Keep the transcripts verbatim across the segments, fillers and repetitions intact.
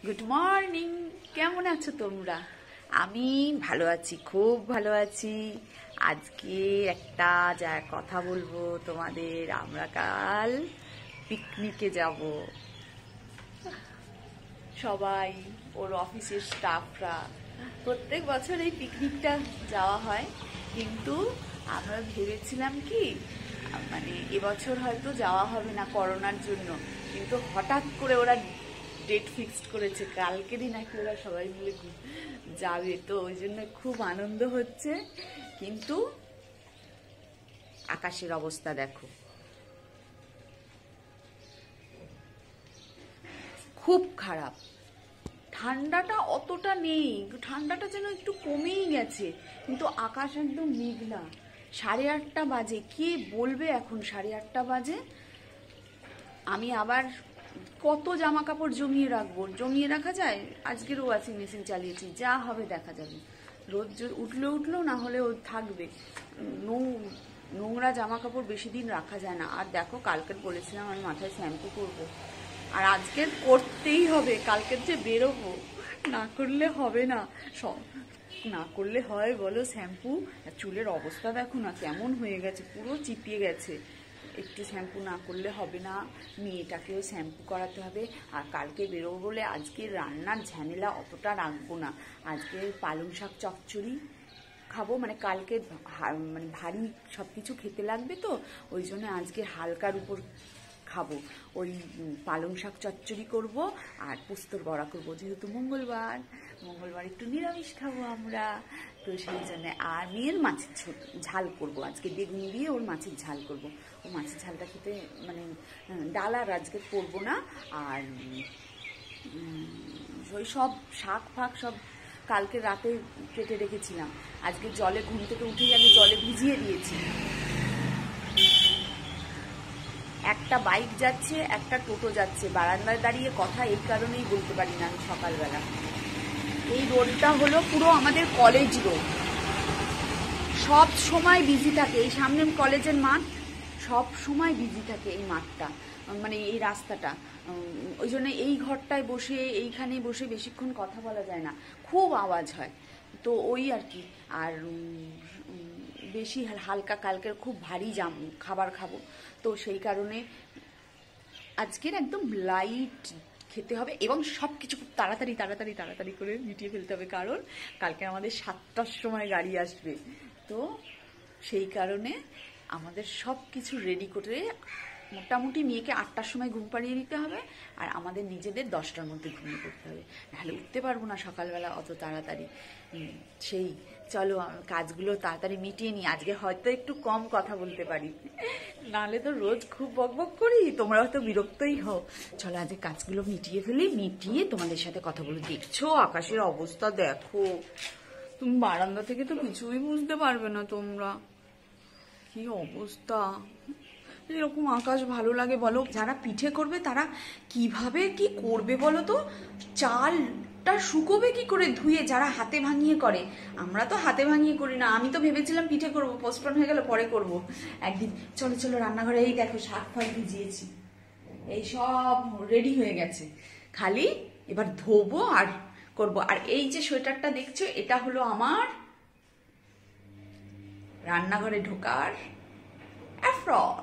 Good morning. কেমন আছো তোমরা? আমি ভালো আছি, খুব ভালো আছি। আজকে একটা যা কথা বলবো তোমাদের, আমরা কাল পিকনিকে যাব। সবাই ওর অফিসের স্টাফরা, প্রত্যেক বছর এই পিকনিকটা যাওয়া হয়, কিন্তু আমরা ভেবেছিলাম কি মানে এবছর হয়তো যাওয়া হবে না করোনার জন্য, কিন্তু হঠাৎ করে ওরা ডেট ফিক্সড করেছে, কালকেরই নাকি ওরা সবাই মিলে যাবে। তো ওই জন্য খুব আনন্দ হচ্ছে, কিন্তু আকাশের অবস্থা দেখো, খুব খারাপ। ঠান্ডাটা অতটা নেই, ঠান্ডাটা যেন একটু কমেই গেছে, কিন্তু আকাশ একদম মেঘলা। সাড়ে আটটা বাজে, কে বলবে এখন সাড়ে আটটা বাজে। আমি আবার কত জামা কাপড় জমিয়ে রাখবো, জমিয়ে রাখা যায়? আজকেরও ওয়াশিং মেশিন চালিয়েছি, যা হবে দেখা যাবে। রোদ উঠলে উঠলো, না হলে ও থাকবে। নোংরা জামা কাপড় বেশি দিন রাখা যায় না। আর দেখো, কালকের বলেছিলাম আমি মাথায় শ্যাম্পু করবো, আর আজকের করতেই হবে। কালকের যে বেরোবো, না করলে হবে না। সব না করলে হয় বলো? শ্যাম্পু, চুলের অবস্থা দেখো না কেমন হয়ে গেছে, পুরো চিপিয়ে গেছে। একটু শ্যাম্পু না করলে হবে না, মেয়েটাকেও শ্যাম্পু করাতে হবে। আর কালকে বেরোবো বলে আজকে রান্নার ঝামেলা অতটা রাখবো না। আজকে পালং শাক চচ্চড়ি খাবো, মানে কালকে মানে ভারী সব কিছু খেতে লাগবে, তো ওই জন্য আজকে হালকার উপর খাবো। ওই পালং শাক চচ্চড়ি করবো আর পোস্তর বড়া করবো, যেহেতু মঙ্গলবার মঙ্গলবার একটু নিরামিষ খাবো আমরা, তো সেই জন্য। আর মেয়ের মাছের ঝাল করবো আজকে, বেগুন দিয়ে ওর মাছের ঝাল করবো। ও মাছের ঝালটা খেতে মানে ডাল আর আজকে করবো না। আর ওই সব শাক ফাক সব কালকে রাতে কেটে রেখেছিলাম, আজকে জলে ঘুম থেকে উঠেই আমি জলে ভিজিয়ে দিয়েছি। একটা বাইক যাচ্ছে, একটা টোটো যাচ্ছে, বারান্দায় দাঁড়িয়ে কথা এই কারণেই বলতে পারি না আমি সকালবেলা। এই রোডটা হলো পুরো আমাদের কলেজ রোড, সব সময় বিজি থাকে। এই সামনে কলেজের মাঠ, সব সময় বিজি থাকে এই মাঠটা, মানে এই রাস্তাটা। ওই জন্য এই ঘরটায় বসে, এইখানে বসে বেশিক্ষণ কথা বলা যায় না, খুব আওয়াজ হয়। তো ওই আর কি। আর বেশি হালকা, কালকের খুব ভারী জাম খাবার খাবো, তো সেই কারণে আজকের একদম লাইট খেতে হবে, এবং সব কিছু খুব তাড়াতাড়ি তাড়াতাড়ি তাড়াতাড়ি করে মিটিয়ে ফেলতে হবে, কারণ কালকে আমাদের সাতটার সময় গাড়ি আসবে। তো সেই কারণে আমাদের সব কিছু রেডি করে মোটামুটি মেয়েকে আটটার সময় ঘুম পাড়িয়ে দিতে হবে, আর আমাদের নিজেদের দশটার মধ্যে ঘুমিয়ে পড়তে হবে, নাহলে উঠতে পারবো না সকালবেলা অত তাড়াতাড়ি। সেই চলো কাজগুলো তাড়াতাড়ি মিটিয়ে নিই, আজকে হয়তো একটু কম কথা বলতে পারি, নাহলে তো রোজ খুব বকবক করি, তোমরা হয়তো বিরক্তই হও। চলো আজকে কাজগুলো মিটিয়ে ফেলি, মিটিয়ে তোমাদের সাথে কথা বলে। দেখছো আকাশের অবস্থা দেখো, তুমি বারান্দা থেকে তো কিছুই বুঝতে পারবে না তোমরা, কি অবস্থা। এরকম আকাশ ভালো লাগে বলো? যারা পিঠে করবে তারা কিভাবে কি করবে বলো তো? চালটা শুকোবে কি করে ধুয়ে, যারা হাতে ভাঙিয়ে করে? আমরা তো হাতে ভাঙিয়ে করি না। আমি তো ভেবেছিলাম পিঠে করবো, পোস্টপোন হয়ে গেল, পরে করব একদিন। চলো চলো রান্নাঘরে, এই দেখো শাক ফাক ভিজিয়েছি, এই সব রেডি হয়ে গেছে, খালি এবার ধোবো আর করব। আর এই যে সোয়েটারটা দেখছো, এটা হলো আমার রান্নাঘরে ঢোকার অ্যাফ্রন।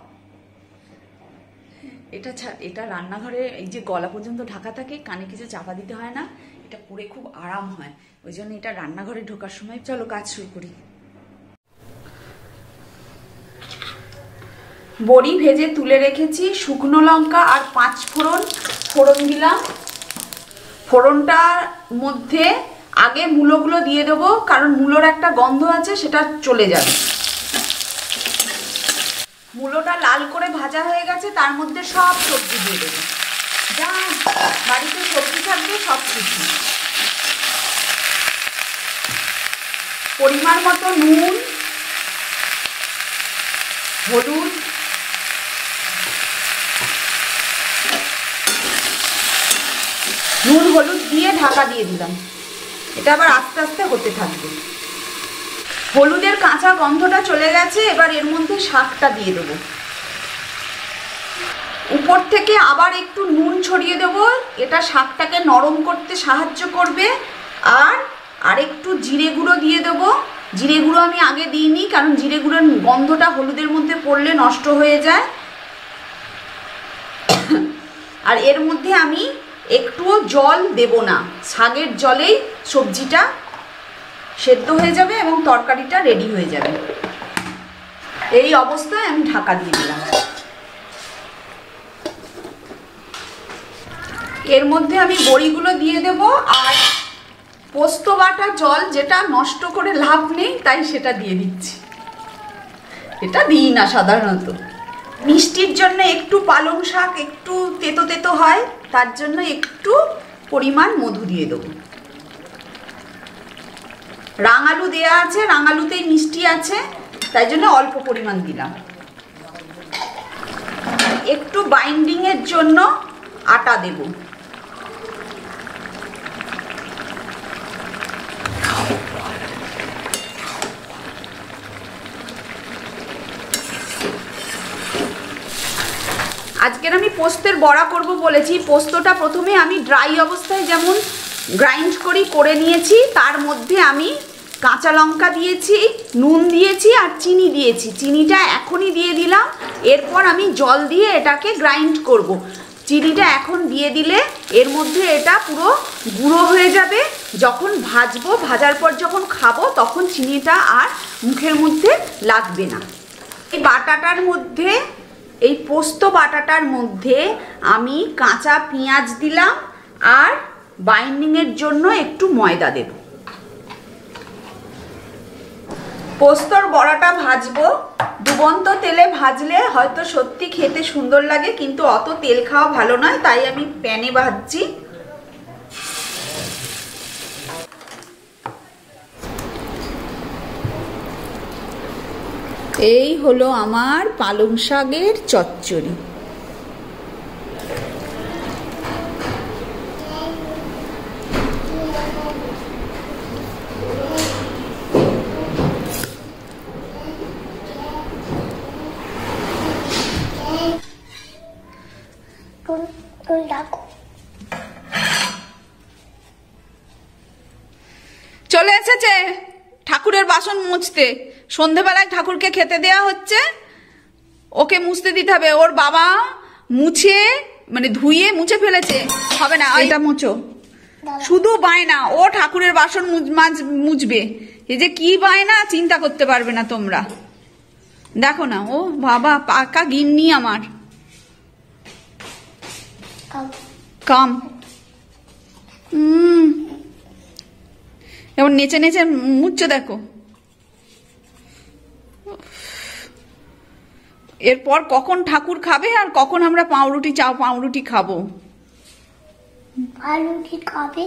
এটা এটা রান্নাঘরে এই যে গলা পর্যন্ত ঢাকা থাকে, কানে কিছু চাপা দিতে হয় না, এটা পরে খুব আরাম হয়, ওই জন্য এটা রান্নাঘরে ঢোকার সময়। চলো কাজ শুরু করি। বড়ি ভেজে তুলে রেখেছি, শুকনো লঙ্কা আর পাঁচ ফোড়ন ফোড়ন দিলাম। ফোড়নটার মধ্যে আগে মূলোগুলো দিয়ে দেবো, কারণ মূলোর একটা গন্ধ আছে, সেটা চলে যাবে। মূলোটা লাল করে ভাজা হয়ে গেছে, তার মধ্যে সব সবজি দিয়ে দেবো, যা বাড়িতে সবজি থাকবে সব কিছু। পরিমাণ মতো নুন, হলুদ, নুন হলুদ দিয়ে ঢাকা দিয়ে দিলাম। এটা আবার আস্তে আস্তে হতে থাকবে। হলুদের কাঁচা গন্ধটা চলে গেছে, এবার এর মধ্যে শাকটা দিয়ে দেবো। উপর থেকে আবার একটু নুন ছড়িয়ে দেব, এটা শাকটাকে নরম করতে সাহায্য করবে। আর আরেকটু জিরে গুঁড়ো দিয়ে দেবো। জিরে গুঁড়ো আমি আগে দিইনি, কারণ জিরে গুঁড়োর গন্ধটা হলুদের মধ্যে পড়লে নষ্ট হয়ে যায়। আর এর মধ্যে আমি একটুও জল দেব না, শাকের জলেই সবজিটা সেদ্ধ হয়ে যাবে এবং তরকারিটা রেডি হয়ে যাবে। এই অবস্থায় আমি ঢাকা দিয়ে দিলাম। এর মধ্যে আমি বড়িগুলো দিয়ে দেব, আর পোস্ত বাটা জল যেটা নষ্ট করে লাভ নেই, তাই সেটা দিয়ে দিচ্ছি। এটা দিই না সাধারণত। মিষ্টির জন্য একটু পালং শাক একটু তেতো তেতো হয়, তার জন্য একটু পরিমাণ মধু দিয়ে দেবো। রাঙালু দেয়া আছে, রাঙালুতেই মিষ্টি আছে, তাই জন্য অল্প পরিমাণ দিলাম। একটু বাইন্ডিংয়ের জন্য আটা দেব। আজকের আমি পোস্তের বড়া করব বলেছি। পোস্তটা প্রথমে আমি ড্রাই অবস্থায় যেমন গ্রাইন্ড করি করে নিয়েছি, তার মধ্যে আমি কাঁচা লঙ্কা দিয়েছি, নুন দিয়েছি আর চিনি দিয়েছি। চিনিটা এখনই দিয়ে দিলাম, এরপর আমি জল দিয়ে এটাকে গ্রাইন্ড করব। চিনিটা এখন দিয়ে দিলে এর মধ্যে এটা পুরো গুঁড়ো হয়ে যাবে। যখন ভাজবো, ভাজার পর যখন খাবো, তখন চিনিটা আর মুখের মধ্যে লাগবে না। এই বাটাটার মধ্যে, এই পোস্ত বাটাটার মধ্যে আমি কাঁচা পেঁয়াজ দিলাম আর বাইন্ডিংয়ের জন্য একটু ময়দা দেব। পোস্তর বড়াটা ভাজবো। ডুবন্ত তেলে ভাজলে হয়তো সত্যি খেতে সুন্দর লাগে, কিন্তু অত তেল খাওয়া ভালো নয়, তাই আমি প্যানে ভাজছি। এই হলো আমার পালং শাকের চচ্চড়ি। চলে এসেছে ঠাকুরের বাসন মুছতে। সন্ধেবেলায় ঠাকুরকে খেতে দেয়া হচ্ছে, ওকে মুছতে দিতে হবে। ওর বাবা মুছে মানে ধুয়ে মুছে ফেলেছে, হবে না, এটা মুছো। শুধু বায়না, ও ঠাকুরের বাসন মুছবে। এই যে কি বায়না, চিন্তা করতে পারবে না তোমরা। দেখো না, ও বাবা পাকা গিন্নি আমার। কাম হম এবার নেচে নেচে মুচ্ছ, দেখো। এরপর কখন ঠাকুর খাবে আর কখন আমরা পাউরুটি চাও পাউরুটি খাবো। পাউরুটি খাবে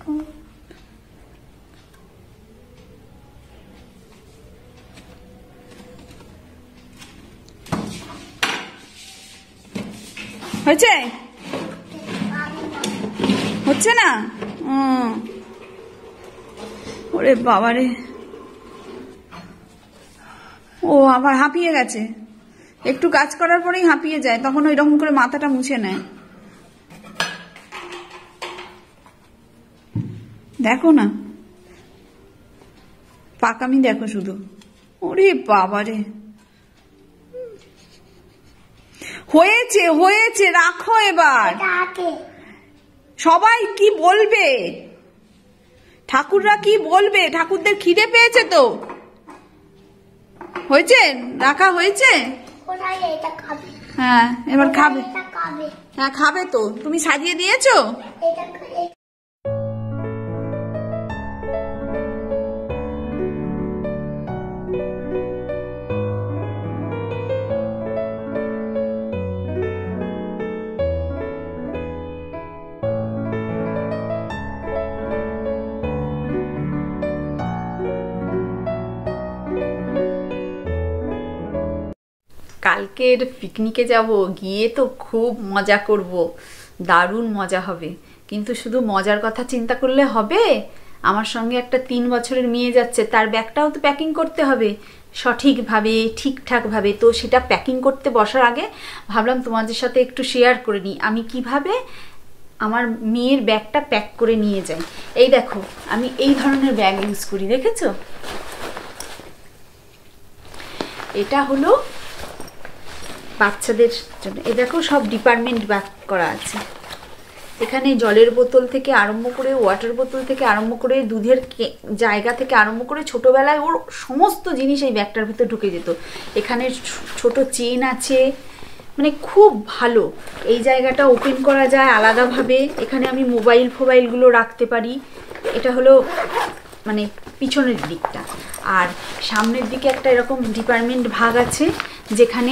হয়েছে? হচ্ছে না? ওরে বাবারে, ও আবার হাঁপিয়ে গেছে। একটু কাজ করার পরেই হাঁপিয়ে যায়, তখন ওই রকম করে মাথাটা মুছে নেয়। দেখো না, পাকামি দেখো শুধু। ওরে বাবারে, হয়েছে হয়েছে, রাখো এবার। সবাই কি বলবে, ঠাকুররা কি বলবে? ঠাকুরদের খিদে পেয়েছে তো। হয়েছে, রাখা হয়েছে। হ্যাঁ এবার খাবে। হ্যাঁ খাবে তো, তুমি সাজিয়ে দিয়েছো। কালকের পিকনিকে যাব, গিয়ে তো খুব মজা করব, দারুণ মজা হবে। কিন্তু শুধু মজার কথা চিন্তা করলে হবে? আমার সঙ্গে একটা তিন বছরের মেয়ে যাচ্ছে, তার ব্যাগটাও তো প্যাকিং করতে হবে। সঠিকভাবে ঠিকঠাকভাবে। তো সেটা প্যাকিং করতে বসার আগে ভাবলাম তোমাদের সাথে একটু শেয়ার করে নিই আমি কিভাবে আমার মেয়ের ব্যাগটা প্যাক করে নিয়ে যাই। এই দেখো আমি এই ধরনের ব্যাগ ইউজ করি, দেখেছো? এটা হলো বাচ্চাদের জন্য। এই দেখো সব ডিপার্টমেন্ট ব্যাগ করা আছে। এখানে জলের বোতল থেকে আরম্ভ করে, ওয়াটার বোতল থেকে আরম্ভ করে, দুধের জায়গা থেকে আরম্ভ করে, ছোটোবেলায় ওর সমস্ত জিনিস এই ব্যাগটার ভিতর ঢুকে যেত। এখানে ছোট চেন আছে, মানে খুব ভালো। এই জায়গাটা ওপেন করা যায় আলাদাভাবে। এখানে আমি মোবাইল ফোবাইলগুলো রাখতে পারি। এটা হলো মানে পিছনের দিকটা। আর সামনের দিকে একটা এরকম ডিপার্টমেন্ট ভাগ আছে যেখানে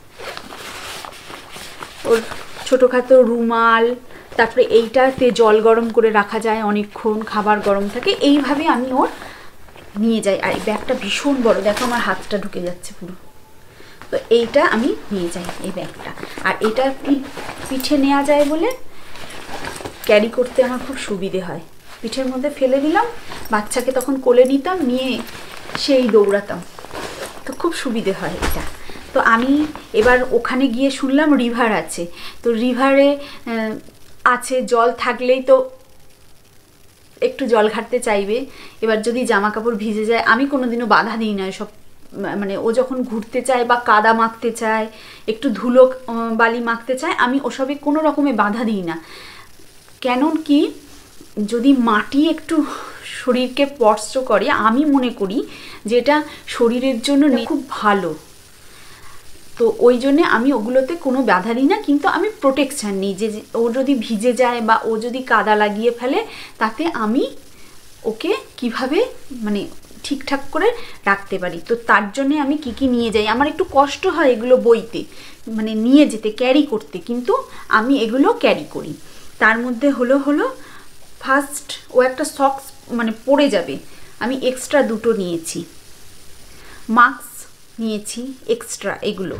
ওর ছোটোখাটো রুমাল, তারপরে এইটাতে জল গরম করে রাখা যায় অনেকক্ষণ, খাবার গরম থাকে। এইভাবে আমি ওর নিয়ে যাই। আর এই ব্যাগটা ভীষণ বড়, দেখো আমার হাতটা ঢুকে যাচ্ছে পুরো। তো এইটা আমি নিয়ে যাই এই ব্যাগটা। আর এটা পিঠে নেওয়া যায় বলে ক্যারি করতে আমার খুব সুবিধে হয়। পিঠের মধ্যে ফেলে দিলাম, বাচ্চাকে তখন কোলে নিতাম, নিয়ে সেই দৌড়াতাম, তো খুব সুবিধে হয় এটা। তো আমি এবার ওখানে গিয়ে শুনলাম রিভার আছে। তো রিভারে আছে, জল থাকলেই তো একটু জল ঘাটতে চাইবে। এবার যদি জামা কাপড় ভিজে যায়, আমি কোনোদিনও বাধা দিই না সব, মানে ও যখন ঘুরতে চায় বা কাদা মাখতে চায়, একটু ধুলো বালি মাখতে চায়, আমি ওসবে কোনো রকমে বাধা দিই না। কেন কি, যদি মাটি একটু শরীরকে স্পর্শ করে, আমি মনে করি যে এটা শরীরের জন্য খুব ভালো। তো ওই জন্যে আমি ওগুলোতে কোনো বাধা দিই না, কিন্তু আমি প্রোটেকশান নিই যে ও যদি ভিজে যায় বা ও যদি কাদা লাগিয়ে ফেলে, তাতে আমি ওকে কিভাবে মানে ঠিকঠাক করে রাখতে পারি। তো তার জন্যে আমি কি কি নিয়ে যাই। আমার একটু কষ্ট হয় এগুলো বইতে, মানে নিয়ে যেতে, ক্যারি করতে, কিন্তু আমি এগুলো ক্যারি করি। তার মধ্যে হলো হলো ফার্স্ট ও একটা সক্স মানে পরে যাবে, আমি এক্সট্রা দুটো নিয়েছি। মাস্ক নিয়েছি এক্সট্রা, এগুলো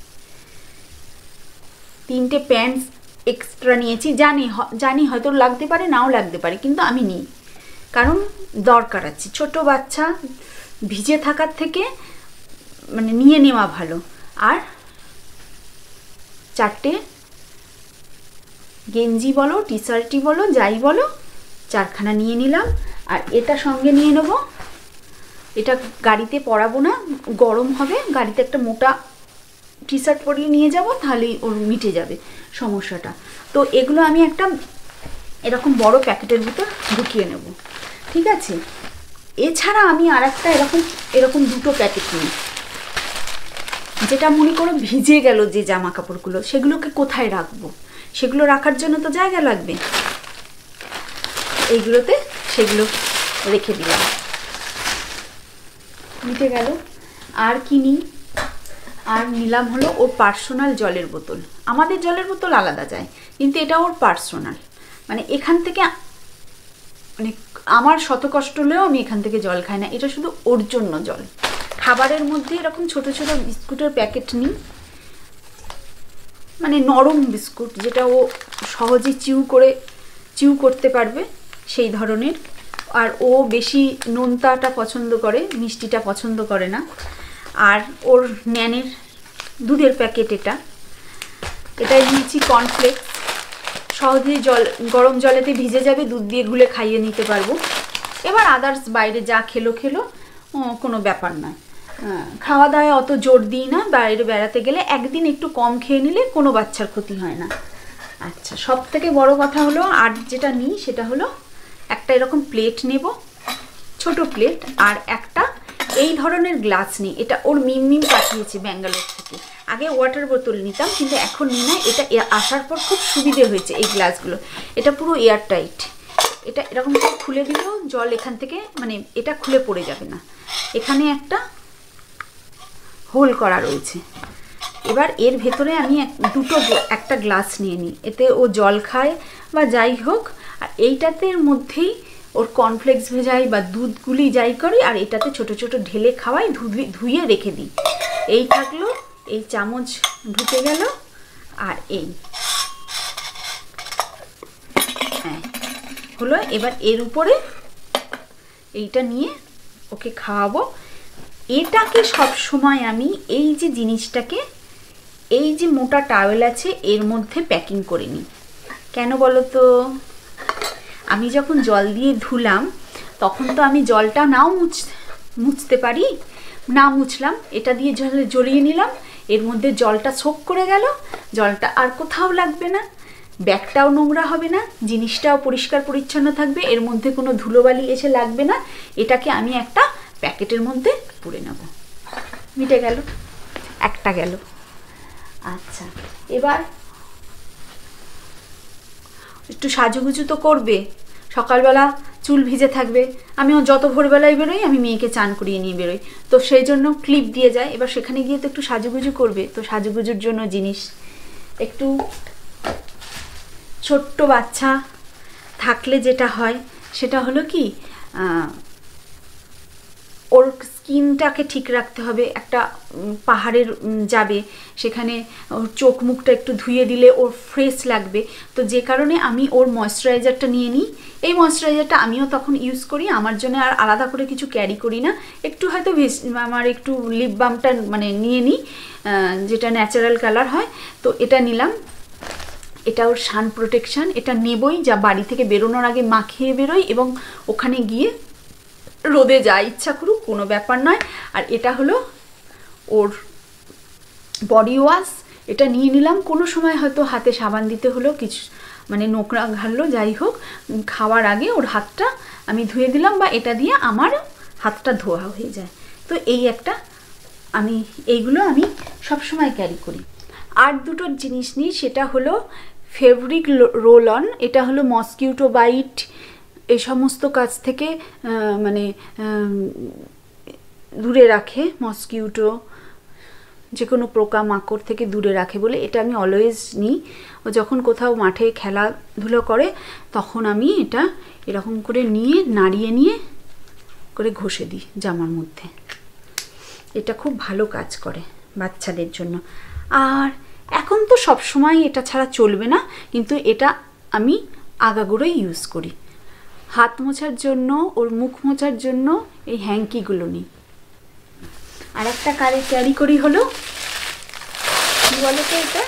তিনটে প্যান্টস এক্সট্রা নিয়েছি। জানি জানি হয়তো লাগতে পারে, নাও লাগতে পারে, কিন্তু আমি নিই, কারণ দরকার আছে। ছোট বাচ্চা ভিজে থাকার থেকে মানে নিয়ে নেওয়া ভালো। আর চারটে গেঞ্জি বলো, টি শার্টই বলো, যাই বলো, চারখানা নিয়ে নিলাম। আর এটা সঙ্গে নিয়ে নেব, এটা গাড়িতে পরাবো না, গরম হবে। গাড়িতে একটা মোটা টি শার্ট পরিয়ে নিয়ে যাব, তাহলেই ওর মিটে যাবে সমস্যাটা। তো এগুলো আমি একটা এরকম বড় প্যাকেটের ভিতর ঢুকিয়ে নেব, ঠিক আছে? এছাড়া আমি আর একটা এরকম এরকম দুটো প্যাকেট নিই, যেটা মনে করো ভিজে গেল যে জামা কাপড়গুলো, সেগুলোকে কোথায় রাখবো? সেগুলো রাখার জন্য তো জায়গা লাগবে। এইগুলোতে সেগুলো রেখে দিলাম, মিটে গেল। আর কি নিই? আর নিলাম হলো ওর পার্সোনাল জলের বোতল। আমাদের জলের বোতল আলাদা যায়, কিন্তু এটা ওর পার্সোনাল। মানে এখান থেকে মানে আমার শত কষ্ট হলেও আমি এখান থেকে জল খাই না, এটা শুধু ওর জন্য জল। খাবারের মধ্যে এরকম ছোট ছোট বিস্কুটের প্যাকেট নিই, মানে নরম বিস্কুট, যেটা ও সহজে চিউ করে চিউ করতে পারবে সেই ধরনের। আর ও বেশি নোনতাটা পছন্দ করে, মিষ্টিটা পছন্দ করে না। আর ওর ন্যানের দুধের প্যাকেট, এটা এটাই নিয়েছি কর্নফ্লেক্স, সহজেই জল গরম জলেতে ভিজে যাবে, দুধ দিয়ে গুলে খাইয়ে নিতে পারবো। এবার আদার্স বাইরে যা খেলো খেলো, কোনো ব্যাপার নয়। খাওয়া দাওয়ায় অত জোর দিই না, বাইরে বেড়াতে গেলে একদিন একটু কম খেয়ে নিলে কোনো বাচ্চার ক্ষতি হয় না। আচ্ছা, সব থেকে বড় কথা হলো আর যেটা নিই সেটা হলো একটা এরকম প্লেট নেব, ছোট প্লেট। আর একটা এই ধরনের গ্লাস নিই, এটা ওর মিম মিম পাঠিয়েছে ব্যাঙ্গালোর থেকে। আগে ওয়াটার বোতল নিতাম, কিন্তু এখন নিই না। এটা আসার পর খুব সুবিধে হয়েছে এই গ্লাসগুলো। এটা পুরো এয়ার টাইট, এটা এরকম করে খুলে দিলেও জল এখান থেকে মানে এটা খুলে পড়ে যাবে না। এখানে একটা হোল করা রয়েছে। এবার এর ভেতরে আমি দুটো একটা গ্লাস নিয়ে নিই, এতে ও জল খায় বা যাই হোক। আর এইটাতে মধ্যেই ওর কর্নফ্লেক্স ভেজাই বা দুধগুলি যাই করি, আর এটাতে ছোট ছোট ঢেলে খাওয়াই, ধুয়ে রেখে দিই। এই থাকলো, এই চামচ ঢুকে গেল, আর এই হ্যাঁ হলো। এবার এর উপরে এইটা নিয়ে ওকে খাওয়াবো। এটাকে সব সময় আমি এই যে জিনিসটাকে, এই যে মোটা টাওয়েল আছে এর মধ্যে প্যাকিং করে নিই। কেন বলো তো? আমি যখন জল দিয়ে ধুলাম তখন তো আমি জলটা নাও মুছ মুছতে পারি, না মুছলাম, এটা দিয়ে জলে জড়িয়ে নিলাম, এর মধ্যে জলটা সোক করে গেল, জলটা আর কোথাও লাগবে না, ব্যাগটাও নোংরা হবে না, জিনিসটাও পরিষ্কার পরিচ্ছন্ন থাকবে, এর মধ্যে কোনো ধুলোবালি এসে লাগবে না। এটাকে আমি একটা প্যাকেটের মধ্যে পুরে নেব। মিটে গেল, একটা গেল। আচ্ছা, এবার একটু সাজুগুজু তো করবে, সকালবেলা চুল ভিজে থাকবে, আমিও যত ভোরবেলায় বেরোই আমি মেয়েকে চান করিয়ে নিয়ে বেরোই, তো সেই জন্য ক্লিপ দিয়ে যায়। এবার সেখানে গিয়ে তো একটু সাজুগুজু করবে, তো সাজুগুজুর জন্য জিনিস একটু ছোট্ট বাচ্চা থাকলে যেটা হয় সেটা হলো কি, ওর স্কিনটাকে ঠিক রাখতে হবে। একটা পাহাড়ের যাবে, সেখানে ওর চোখ মুখটা একটু ধুয়ে দিলে ওর ফ্রেশ লাগবে, তো যে কারণে আমি ওর ময়শ্চারাইজারটা নিয়ে নিই। এই ময়শ্চারাইজারটা আমিও তখন ইউজ করি, আমার জন্য আর আলাদা করে কিছু ক্যারি করি না। একটু হয়তো আমার একটু লিপ বামটা মানে নিয়ে নিই, যেটা ন্যাচারাল কালার হয়, তো এটা নিলাম। এটা ওর সান প্রোটেকশান, এটা নেবই, যা বাড়ি থেকে বেরোনোর আগে মাখিয়ে বেরোই এবং ওখানে গিয়ে রোদে যা ইচ্ছা করুক, কোনো ব্যাপার নয়। আর এটা হলো ওর বডি ওয়াশ, এটা নিয়ে নিলাম। কোনো সময় হয়তো হাতে সাবান দিতে হলো, কিছু মানে নোংরা ঘাললো, যাই হোক, খাওয়ার আগে ওর হাতটা আমি ধুয়ে দিলাম, বা এটা দিয়ে আমার হাতটা ধোয়া হয়ে যায়। তো এই একটা আমি এইগুলো আমি সবসময় ক্যারি করি। আর দুটো জিনিস নিই, সেটা হলো ফেব্রিক রোল অন, এটা হলো মসকিউটো বাইট এই সমস্ত কাজ থেকে মানে দূরে রাখে, মসকিউটো যে কোনো পোকা মাকড় থেকে দূরে রাখে বলে এটা আমি অলওয়েজ নিই। ও যখন কোথাও মাঠে খেলাধুলো করে তখন আমি এটা এরকম করে নিয়ে নাড়িয়ে নিয়ে করে ঘষে দিই জামার মধ্যে। এটা খুব ভালো কাজ করে বাচ্চাদের জন্য। আর এখন তো সব সময় এটা ছাড়া চলবে না, কিন্তু এটা আমি আগাগোড়াই ইউজ করি। হাত মোছার জন্য, ওর মুখ মোছার জন্য এই হ্যাঙ্কিগুলো নিই। আর একটা কারে ক্যারি করি হলো কি বলো তো, এটা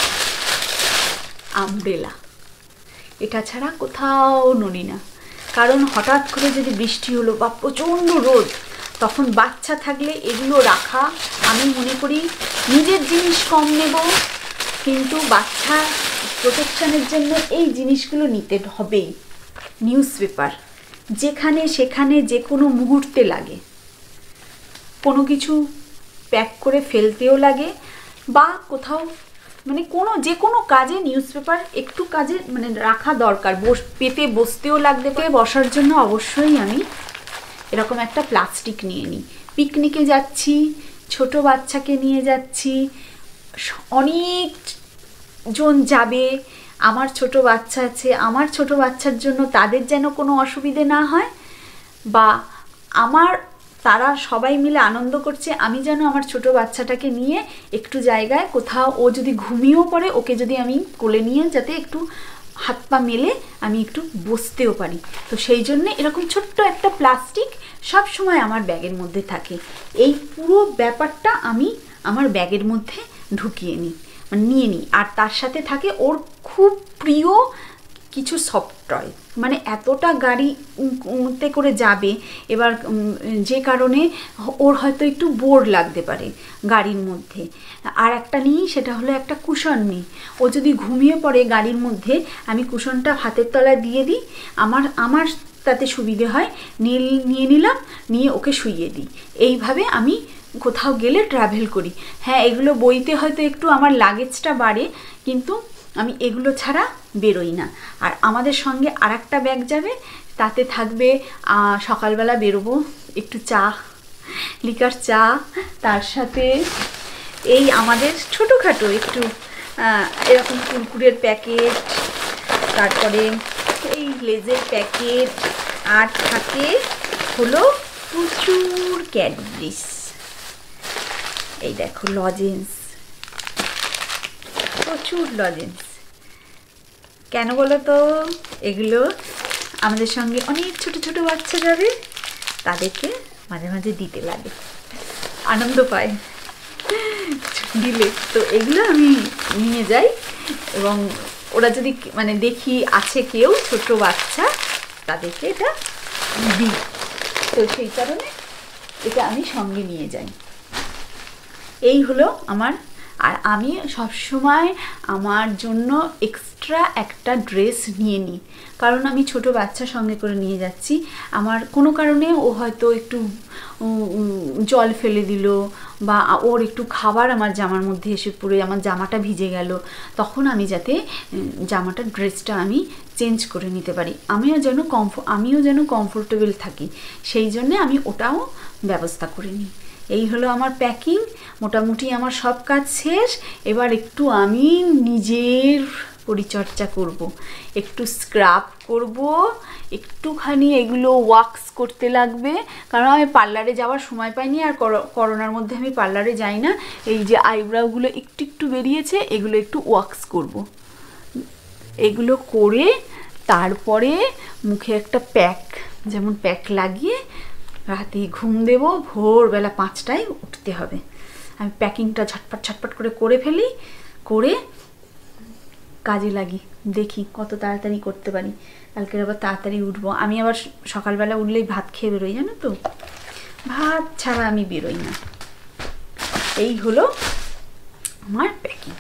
আমব্রেলা। এটা ছাড়া কোথাও নড়ি না, কারণ হঠাৎ করে যদি বৃষ্টি হলো বা প্রচণ্ড রোদ, তখন বাচ্চা থাকলে এগুলো রাখা, আমি মনে করি নিজের জিনিস কম নেব, কিন্তু বাচ্চার প্রোটেকশানের জন্য এই জিনিসগুলো নিতে হবেই। নিউজ পেপার যেখানে সেখানে যে কোনো মুহূর্তে লাগে, কোনো কিছু প্যাক করে ফেলতেও লাগে, বা কোথাও মানে কোনো যে কোনো কাজে নিউজ পেপার একটু কাজে মানে রাখা দরকার। বস পেতে বসতেও লাগতে পারে, বসার জন্য অবশ্যই আমি এরকম একটা প্লাস্টিক নিয়ে নিই। পিকনিকে যাচ্ছি, ছোট বাচ্চাকে নিয়ে যাচ্ছি, অনেক জন যাবে, আমার ছোট বাচ্চা আছে, আমার ছোট বাচ্চার জন্য তাদের যেন কোনো অসুবিধে না হয়, বা আমার তারা সবাই মিলে আনন্দ করছে, আমি যেন আমার ছোট বাচ্চাটাকে নিয়ে একটু জায়গায় কোথাও, ও যদি ঘুমিয়েও পড়ে ওকে যদি আমি কোলে নিয়ে যাতে একটু হাত পা মেলে আমি একটু বসতেও পারি, তো সেই জন্য এরকম ছোট্ট একটা প্লাস্টিক সব সময় আমার ব্যাগের মধ্যে থাকে। এই পুরো ব্যাপারটা আমি আমার ব্যাগের মধ্যে ঢুকিয়ে নিই, মানে নিয়ে নিই। আর তার সাথে থাকে ওর খুব প্রিয় কিছু সফট টয়, মানে এতটা গাড়িতে করে যাবে, এবার যে কারণে ওর হয়তো একটু বোর লাগতে পারে গাড়ির মধ্যে। আর একটা নিই, সেটা হলো একটা কুশন নিই। ও যদি ঘুমিয়ে পড়ে গাড়ির মধ্যে, আমি কুশনটা হাতের তলায় দিয়ে দিই, আমার আমার তাতে সুবিধে হয়। নিয়ে নিয়ে নিলাম, নিয়ে ওকে শুইয়ে দিই। এইভাবে আমি কোথাও গেলে ট্রাভেল করি। হ্যাঁ, এগুলো বইতে হয়তো একটু আমার লাগেজটা বাড়ে, কিন্তু আমি এগুলো ছাড়া বেরোই না। আর আমাদের সঙ্গে আর একটা ব্যাগ যাবে, তাতে থাকবে সকালবেলা বেরোবো একটু চা, লিকার চা, তার সাথে এই আমাদের ছোটোখাটো একটু এরকম কুরকুরের প্যাকেট, তারপরে এই লেজের প্যাকেট, আর থাকে হলো প্রচুর ক্যাডবেরিজ। এই দেখো লজেন্স, প্রচুর লজেন্স। কেন বলো তো? এগুলো আমাদের সঙ্গে অনেক ছোট ছোট বাচ্চা যাবে, তাদেরকে মাঝে মাঝে দিতে লাগে। আনন্দ পায় দিলে। তো এগুলো আমি নিয়ে যাই এবং ওরা যদি মানে দেখি আছে কেউ ছোট বাচ্চা তাদেরকে এটা দিই, তো সেই কারণে এটা আমি সঙ্গে নিয়ে যাই। এই হলো আমার। আর আমি সবসময় আমার জন্য এক্সট্রা একটা ড্রেস নিয়ে নিই, কারণ আমি ছোট বাচ্চা সঙ্গে করে নিয়ে যাচ্ছি। আমার কোনো কারণে ও হয়তো একটু জল ফেলে দিল বা ওর একটু খাবার আমার জামার মধ্যে এসে পড়ে আমার জামাটা ভিজে গেল, তখন আমি যাতে জামাটা ড্রেসটা আমি চেঞ্জ করে নিতে পারি, আমিও যেন কমফো আমিও যেন কমফোর্টেবল থাকি, সেই জন্যে আমি ওটাও ব্যবস্থা করে নিই। এই হলো আমার প্যাকিং। মোটামুটি আমার সব কাজ শেষ। এবার একটু আমি নিজের পরিচর্যা করব, একটু স্ক্রাব করব, একটুখানি এগুলো ওয়াক্স করতে লাগবে, কারণ আমি পার্লারে যাওয়ার সময় পাইনি, আর করোনার মধ্যে আমি পার্লারে যাই না। এই যে আইব্রাউগুলো একটু একটু বেরিয়েছে, এগুলো একটু ওয়াক্স করব। এগুলো করে তারপরে মুখে একটা প্যাক, যেমন প্যাক লাগিয়ে রাতে ঘুম দেবো, ভোরবেলা পাঁচটায় উঠতে হবে। আমি প্যাকিংটা ঝটপট ঝটপট করে করে ফেলি, করে কাজে লাগি, দেখি কত তাড়াতাড়ি করতে পারি। কালকের আবার তাড়াতাড়ি উঠবো। আমি আবার সকালবেলা উঠলেই ভাত খেয়ে বেরোই, জানো তো, ভাত ছাড়া আমি বেরোই না। এই হলো আমার প্যাকিং।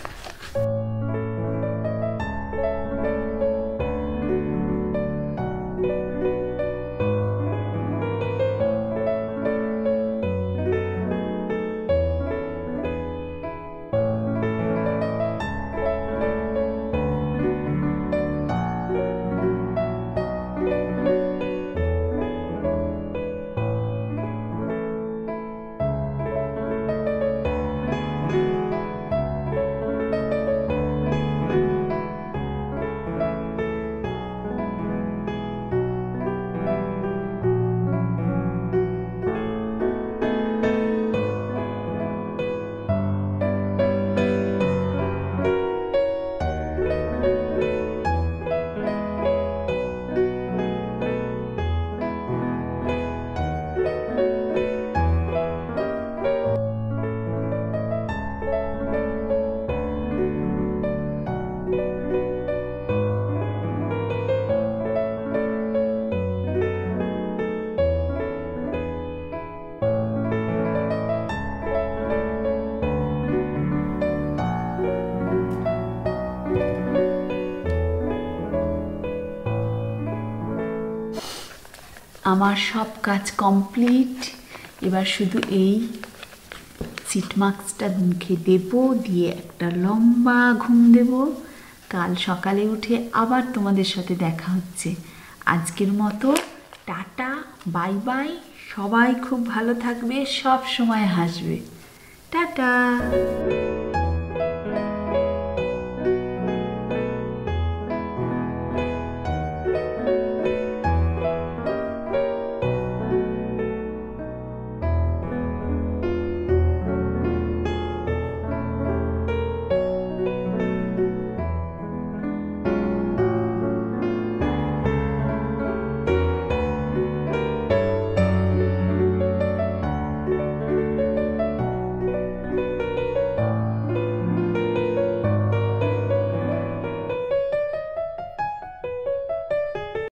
আমার সব কাজ কমপ্লিট। এবার শুধু এই সিট মাস্কটা মুখে দেব, দিয়ে একটা লম্বা ঘুম দেব। কাল সকালে উঠে আবার তোমাদের সাথে দেখা হচ্ছে। আজকের মতো টাটা, বাই বাই। সবাই খুব ভালো থাকবে, সব সময় হাসবে। টাটা।